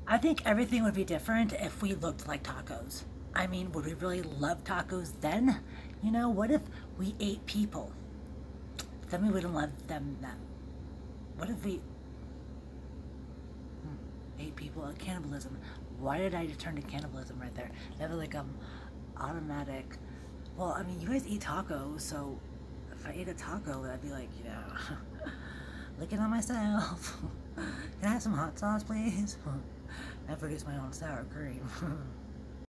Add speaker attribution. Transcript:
Speaker 1: I think everything would be different if we looked like tacos. I mean, would we really love tacos then? You know, what if we ate people? Then we wouldn't love them then. What if we ate people? Cannibalism. Why did I turn to cannibalism right there? That was like automatic. Well, I mean, you guys eat tacos, so if I ate a taco, I'd be like, licking on myself. Can I have some hot sauce, please? I produce my own sour cream.